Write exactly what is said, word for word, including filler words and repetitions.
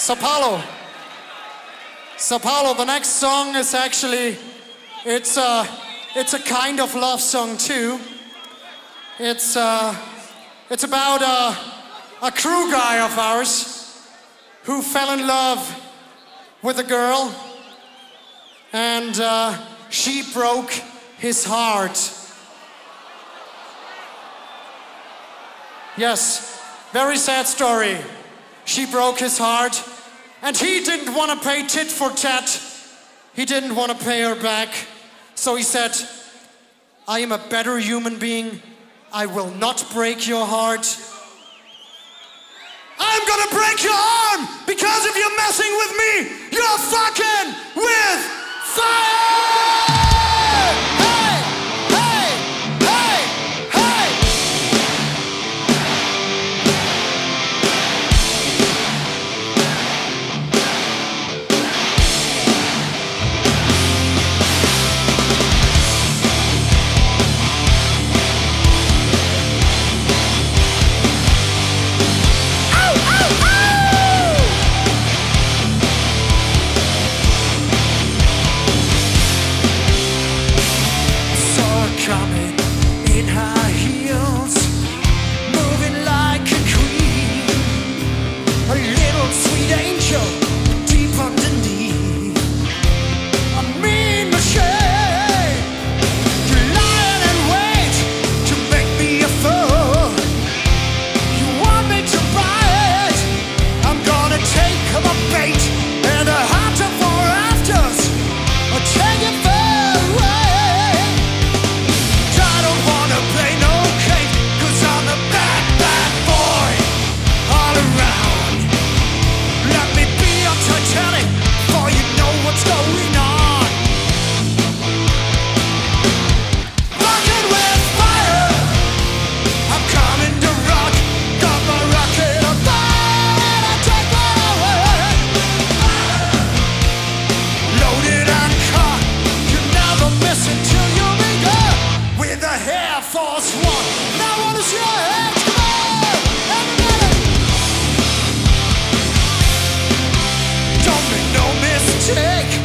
So Paulo, so Paulo, the next song is actually, it's a, it's a kind of love song too. It's, uh, it's about a, a crew guy of ours who fell in love with a girl, and uh, she broke his heart. Yes, very sad story. She broke his heart, and he didn't want to pay tit for tat. He didn't want to pay her back. So he said, I am a better human being. I will not break your heart. I'm gonna break your arm, because if you're messing with me, you're fucking with fire! Coming in high heels, moving like a queen, a little sweet angel deep underneath a mean machine. You're lying in wait to make me a fool. You want me to buy it? I'm gonna take my bait and a hunter for afters. I'll take it for Force One. Now what is your head? Come on, everybody. Don't make no mistake.